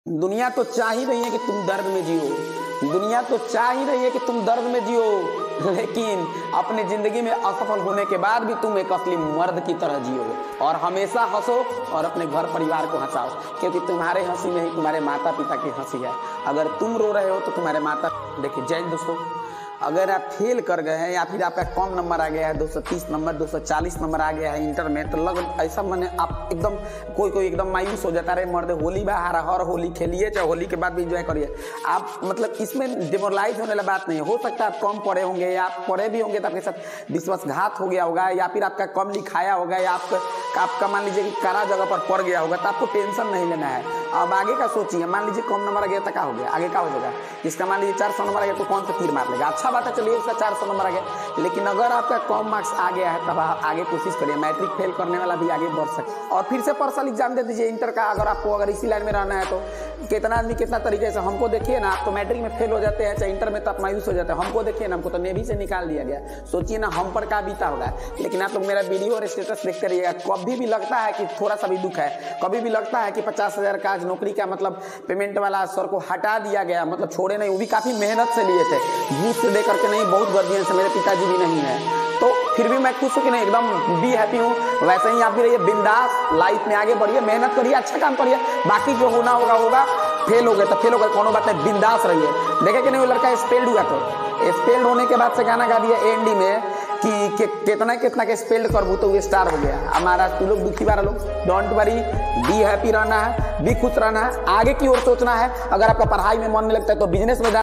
दुनिया तो चाह ही रही है कि तुम दर्द में जियो। दुनिया तो चाह ही रही है कि तुम दर्द में जियो, लेकिन अपनी जिंदगी में असफल होने के बाद भी तुम एक असली मर्द की तरह जियो और हमेशा हंसो और अपने घर परिवार को हंसाओ, क्योंकि तुम्हारे हंसी में ही तुम्हारे माता पिता की हंसी है। अगर तुम रो रहे हो तो तुम्हारे माता, देखिए जय दोस्तों, अगर आप फेल कर गए हैं या फिर आपका कम नंबर आ गया है, 230 नंबर 240 नंबर आ गया है इंटर में, तो लग ऐसा मैंने आप एकदम कोई एकदम मायूस हो जाता है। मर्द होली बाहर हर होली खेलिए, चाहे होली के बाद भी इंजॉय करिए आप, मतलब इसमें डिमोरलाइज होने वाला बात नहीं है। हो सकता है आप कम पढ़े होंगे या आप पढ़े भी होंगे तो आपके साथ विश्वासघात हो गया होगा, या फिर आपका कम लिखाया होगा, या आपका मान लीजिए कि कड़ा जगह पर पड़ गया होगा, तो आपको टेंशन नहीं लेना है। अब आगे का सोचिए, मान लीजिए कम नंबर आ गया तो क्या हो गया, आगे क्या हो जाएगा। जिसका मान लीजिए 400 नंबर आ गया तो कौन सा तीर मार लेगा। अच्छा बात है, चलिए उसका 400 नंबर आ गया, लेकिन अगर आपका कम मार्क्स आ गया है तब आप आगे कोशिश करिए। मैट्रिक फेल करने वाला भी आगे बढ़ सकते और फिर से पर्सनल एग्जाम दे दीजिए इंटर का। अगर इसी लाइन में रहना है तो कितना आदमी कितना तरीके से, हमको देखिए ना, आप तो मैट्रिक में फेल हो जाते हैं, चाहे इंटर में तो आप मायूस हो जाते हैं। हमको देखिए ना, हमको तो नेवी से निकाल दिया गया, सोचिए ना हम पर क्या बीता होगा। लेकिन आप लोग मेरा वीडियो और स्टेटस देखते रहिएगा, कभी भी लगता है कि थोड़ा सा भी दुख है, कभी भी लगता है कि 50,000 का आज नौकरी का मतलब पेमेंट वाला सर को हटा दिया गया, मतलब छोड़े नहीं, वो भी काफी मेहनत से लिए थे, घूस से दे करके नहीं, बहुत गर्जियन से, मेरे पिताजी भी नहीं है तो फिर भी मैं खुश हूँ कि नहीं, एकदम बी हैप्पी हूँ। वैसे ही आप भी रहिए बिंदास, लाइफ में आगे बढ़िए, मेहनत करिए, अच्छा काम करिए, बाकी जो होना होगा होगा। फेल हो गए तो फेल हो गए, कोनो बात नहीं, बिंदास रहिए। देखे कि नहीं, वो लड़का स्पेल्ड हुआ, तो स्पेल्ड होने के बाद से गाना गा दिया एंडी में कि कितना कितना के स्पेल्ड करबू तो वो स्टार हो गया। हमारा तू लोग दुखी बारा लोग, डोंट वरी, बी हैप्पी रहना है, बी खुश रहना है, आगे की ओर सोचना है। अगर आपका पढ़ाई में मन नहीं लगता है तो बिजनेस में